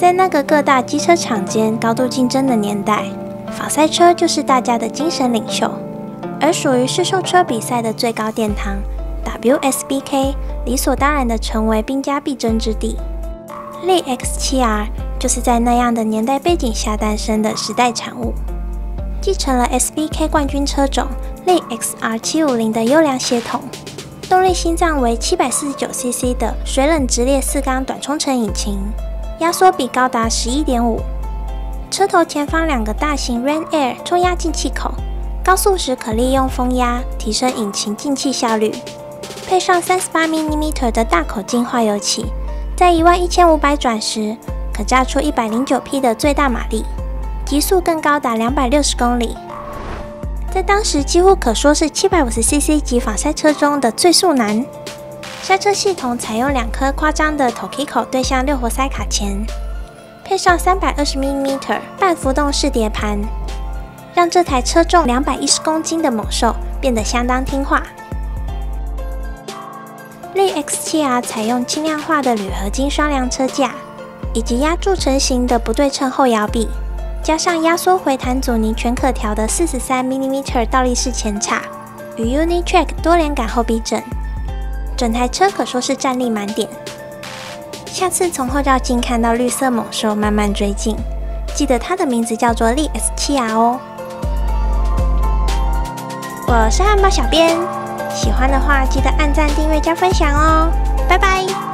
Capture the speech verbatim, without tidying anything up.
在那个各大机车厂间高度竞争的年代，仿赛车就是大家的精神领袖。而属于试售车比赛的最高殿堂 W S B K 理所当然地成为兵家必争之地。Li X 七 R 就是在那样的年代背景下诞生的时代产物，继承了 S B K 冠军车种 Li X R 七五零的优良血统，动力心脏为七百四十九 C C 的水冷直列四缸短冲程引擎，压缩比高达 十一点五， 车头前方两个大型 Ran Air 冲压进气口，高速时可利用风压提升引擎进气效率，配上三十八毫米的大口径化油器，在一万一千五百转时可炸出一百零九匹的最大马力，极速更高达两百六十公里，在当时几乎可说是 七百五十 C C 级仿赛车中的最速男。刹车系统采用两颗夸张的 Tokico 对向六活塞卡钳，配上三百二十毫米半浮动式碟盘，让这台车重两百一十公斤的猛兽变得相当听话。Li X 七 R 采用轻量化的铝合金双梁车架，以及压铸成型的不对称后摇臂，加上压缩回弹阻尼全可调的四十三毫米倒立式前叉与 Unitrack 多连杆后避震，整台车可说是战力满点。下次从后照镜看到绿色猛兽慢慢追近，记得它的名字叫做 Li X 七 R 哦。我是汉堡小编，喜欢的话记得按赞、订阅、加分享哦，拜拜。